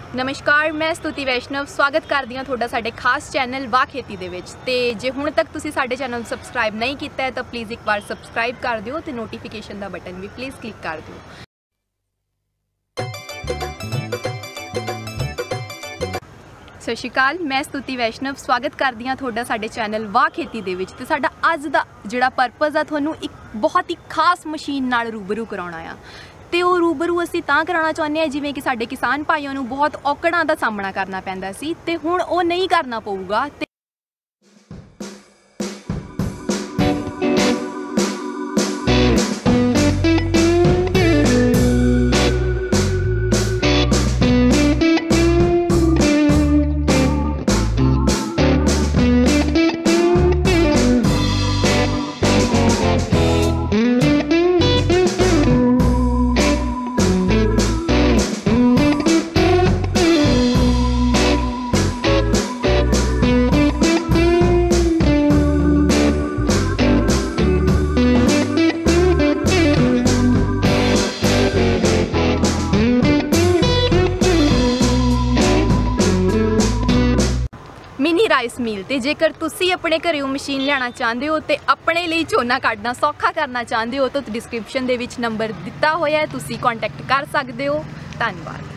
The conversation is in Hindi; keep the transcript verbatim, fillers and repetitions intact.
नमस्कार, मैं स्तुति वैष्णव स्वागत करदी हां तुहाडा साडे खास चैनल वाह खेती दे विच। ते जे हुण तक तुसीं साडे चैनल सबसक्राइब नहीं कीता है तो प्लीज़ एक बार सबसक्राइब कर दिओ ते नोटिफिकेशन दा बटन भी प्लीज़ क्लिक कर दिओ। सत श्री अकाल, मैं स्तुति वैष्णव स्वागत करदी हां तुहाडा साडे चैनल वाह खेती दे विच। ते साडा अज दा जिहड़ा परपज़ आ तुहानूं एक बहुत ही खास मशीन नाल रूबरू कराउणा आ। ते वो रूबरू असीं तां कराउणा चाहुंदे हां जिवें कि साडे किसान भाईआं नूं बहुत औकड़ां दा सामना करना पैंदा सी ते हुण वो नहीं करना पऊगा। ते मिनी राइस मील। ते जेकर तुसी अपने घरें मशीन लियाना चाहते हो तो अपने लिए झोना काटना सौखा करना चाहते हो तो डिस्क्रिप्शन दे विच नंबर दिता होया है, तुसी कॉन्टैक्ट कर सकते हो। धन्यवाद।